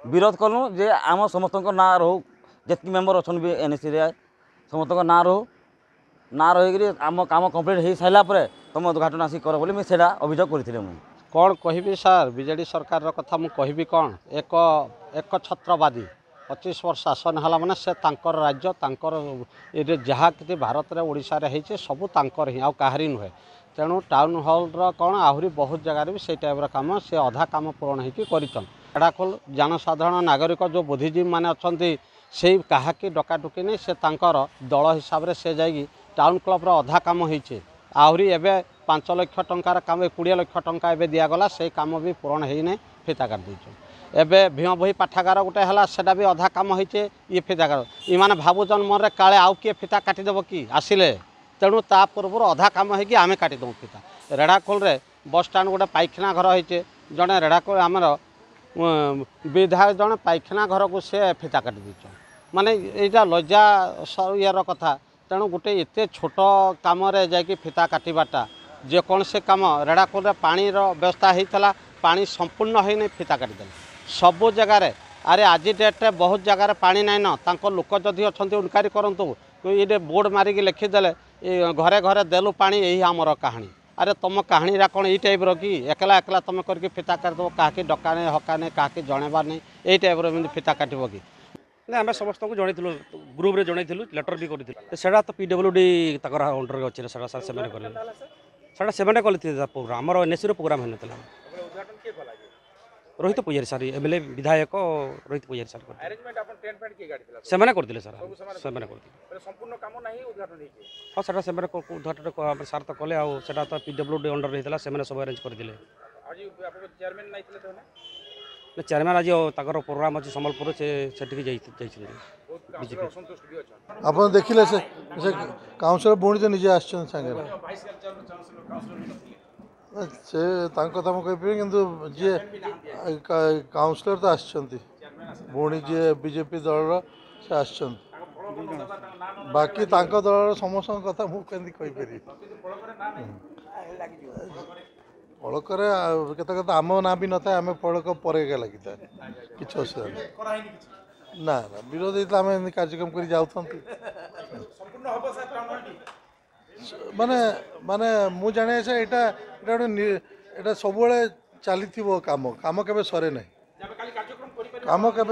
विरोध कलु जे आम समस्त ना रो जितकी मेम्बर अच्छा भी एनएससी समस्त ना रो ना रही आम कम कम्प्लीट हो सारापर तुम उद्घाटन आसिक कर बोली मुझे अभियोग करी मुझे कौन कहि सार बीजेडी सरकार कथा मु कहि कौन एक छत्रवादी 25 वर्ष शासन है माने से तांकर राज्य तांकर ये जहाँ कि भारत में ओडिशा रे होइछे सबू तांकर ही आहारी नुहे तेणु टाउन हॉल कौन आहरी बहुत जगार भी से टाइप काम से अधा काम पूरण होकर एडाखोल जनसाधारण नागरिक जो बुद्धिजीवी मैंने अच्छा से कहाकि डकाडुकी नहीं से तांकर दल हिसाब से जाइए टाउन क्लब अधा काम होइछे आहरी एबे 5 लाख टंकार काम 20 लाख टंका एबे दियागला से काम भी पूरण होने फिता काट देछन एबे भीम बही पाठागार गोटे है सेटा भी अधा काम होइछे ये फितागार इमाने भावुचन मन काले आउ किए फिता काटिदेव कि आसिले तेणु ता पूर्व अधा काम होगी आम काटिदेव फिता रेढ़ाखोल रे बस स्टाण गोटे पाइखाना घर होइछे जड़े रेढ़ाखोल आमर विधायक जड़े पाइखाना घर को सी फिता काटि देछन माने यहाँ लज्जा यार कथा तेणु गोटे एत छोट कम जाकि फिता काटवाटा जेकोसी कम रेढ़ाखोल पानी व्यवस्था होता पानी संपूर्ण होने फिता काटिदे सबू जगार अरे आज डेट्रे बहुत जगार पानी नाइन तांको लोक जदि अच्छा उनकारी करूँ ये बोर्ड मारिक लिखिदे घरे घरे देलु पानी यही आमर कहानी अरे तुम कहानी कौन यही टाइप कि एकला एकला तुम करके फिता काटदेव कहीं डकाने हकाने कहीं जनबार नहीं यही टाइप फिता काटब कि ना आम समस्त को जनइलु ग्रुप रे जनइलु लेटर भी करा तो पीडब्ल्यूडी अंडर अच्छे से प्रोग्राम आमर एनएससी प्रोग्राम होता रोहित पूजारी सार एमएलए विधायक रोहित पूजारी सार से करते सर से हाँ सर से उद्घाटन सार तो कले आटा तो पीडब्ल्यूडी अंडर होता से सब अरेंज करते चेयरमैन आज प्रोग्राम अच्छे सम्बलपुर से आप देखिले से काउंसिलर बुणी तो निजे आसे कही कि काउंसिलर तो आसुँच बुणी जी बीजेपी दल से आस बाकी दल समस्त कथा मुझे कहीपरि फड़क केते केते आम ना भी न था आम फड़क पर लगी था कि असुविधा ना ना विरोध होता आम कार्यक्रम कर जाऊँ माने माने मु जाने से यहाँ सब चली काम काम के सरे ना काम के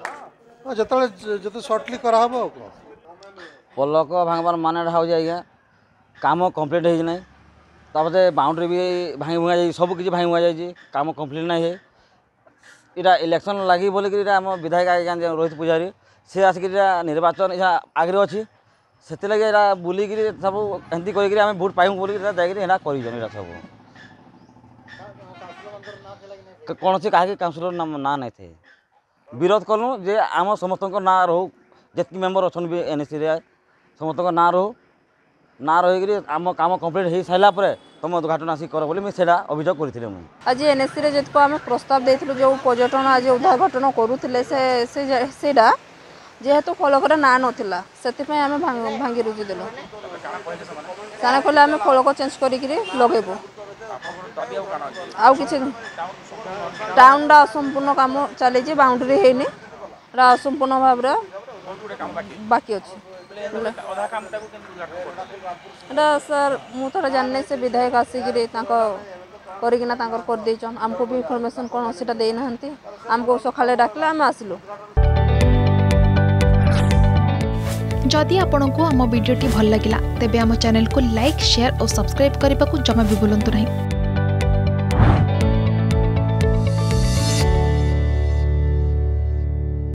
जो सर्टली कराब पलक भांगबार माने आज्ञा काम कम्प्लीट होना तापते बाउंड्री भी भांगी भुआ जाए सब किसी भांगी भुआ जाए काम कम्प्लीट ना है इटा इलेक्शन लगी बोलिक आम विधायक आज्ञा रोहित पूजारी सी आसिक निर्वाचन यहाँ आगे अच्छी से लगे बुलिक सब एमती कर भोट पाइबू बोलिक जाकर कर सब कौन सी कहा काउंसिलर ना नहीं थे विरोध कलु जे आम समस्त ना रो जितकी मेम्बर अच्छा भी एनएससी समस्त ना रो ना रही आम कम कम्प्लीट हो सारापर तुम उद्घाटन आसिक कर बोली मुझे अभियोग करी मुझे आज एनएससी जितको आम प्रस्ताव देथिलु जो पर्यटन आज उद्घाटन करुले सेटा जेहेतु फलकर ना नाला से आम भांगी रुजी देलु सारे कहले आम फलक चेंज करगेबू आउ कि टाउन असंपूर्ण काम चली बाउंड्री होनी असंपूर्ण भाव बाकी अच्छे सर मु थोड़ा जानने से विधायक आसिक कर आमको भी इनफर्मेशन कौन से देना आमको सकाଳେ डाकले आम आसिलु जदि आपंक आम भिडी भल लगा तेब आम चैनल को लाइक शेयर और सब्सक्राइब करने को जमा भी भूलु नहीं।